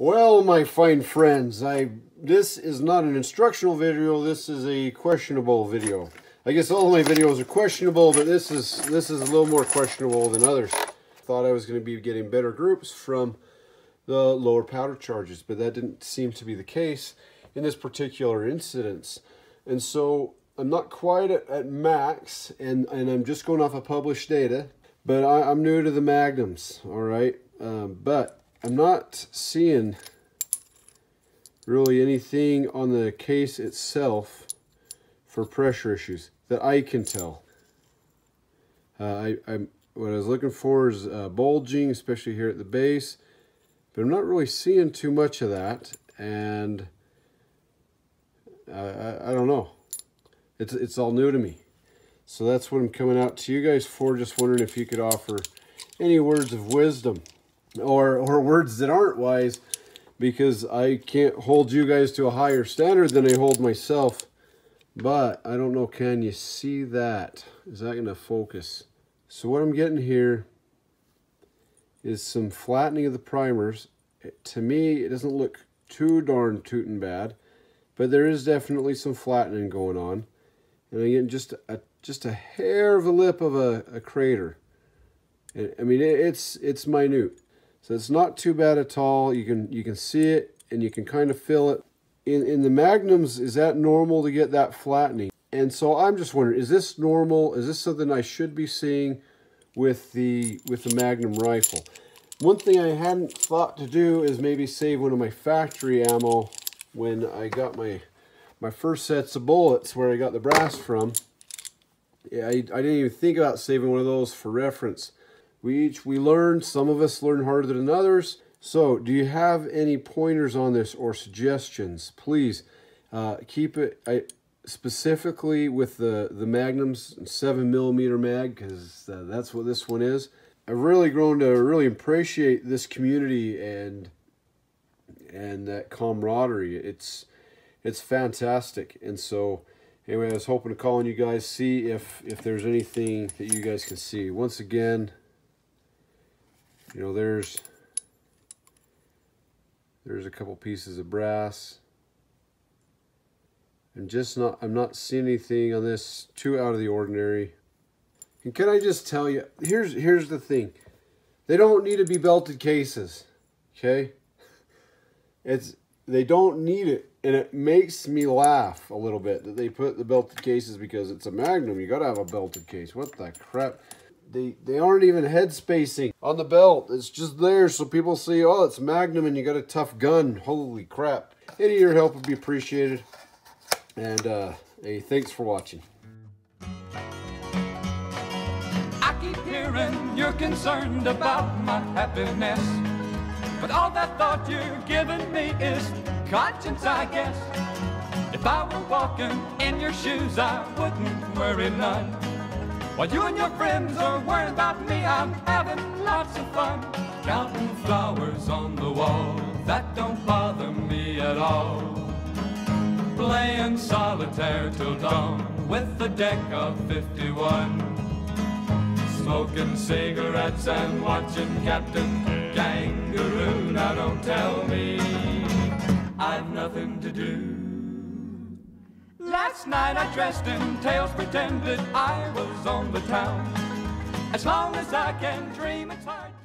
Well, my fine friends, this is not an instructional video, this is a questionable video. I guess all my videos are questionable, but this is a little more questionable than others. Thought I was going to be getting better groups from the lower powder charges, but that didn't seem to be the case in this particular incidence. And so I'm not quite at max, and I'm just going off of published data, but I'm new to the Magnums, all right? But I'm not seeing really anything on the case itself for pressure issues that I can tell. What I was looking for is bulging, especially here at the base, but I'm not really seeing too much of that, and I don't know. It's all new to me. So that's what I'm coming out to you guys for, just wondering if you could offer any words of wisdom. Or words that aren't wise, because I can't hold you guys to a higher standard than I hold myself. But I don't know, can you see that? Is that going to focus? So what I'm getting here is some flattening of the primers. To me, it doesn't look too darn tootin' bad, but there is definitely some flattening going on. And I'm getting just a hair of a lip of a crater. I mean, it's minute. So it's not too bad at all. You can see it, and you can kind of feel it. In the Magnums, is that normal to get that flattening? And so I'm just wondering, is this normal? Is this something I should be seeing with the Magnum rifle? One thing I hadn't thought to do is maybe save one of my factory ammo when I got my first sets of bullets, where I got the brass from. Yeah, I didn't even think about saving one of those for reference. We learn, some of us learn harder than others. So do you have any pointers on this or suggestions? Please keep it specifically with the Magnums 7mm mag, because that's what this one is. I've really grown to really appreciate this community and that camaraderie. It's fantastic. And so anyway, I was hoping to call on you guys, see if there's anything that you guys can see. Once again, you know, there's a couple pieces of brass. I'm not seeing anything on this too out of the ordinary. And can I just tell you, here's the thing. They don't need to be belted cases, okay? They don't need it, and it makes me laugh a little bit that they put the belted cases, because it's a Magnum. You gotta have a belted case. What the crap? They aren't even head spacing on the belt. It's just there so people see, oh, it's Magnum and you got a tough gun. Holy crap. Any of your help would be appreciated. And hey, thanks for watching. I keep hearing you're concerned about my happiness, but all that thought you're giving me is conscience, I guess. If I were walking in your shoes, I wouldn't worry none. While you and your friends are worried about me, I'm having lots of fun. Counting flowers on the wall, that don't bother me at all. Playing solitaire till dawn with the deck of 51. Smoking cigarettes and watching Captain Kangaroo. Now don't tell me I've nothing to do. Last night I dressed in tails, pretended I was on the town. As long as I can dream, it's hard.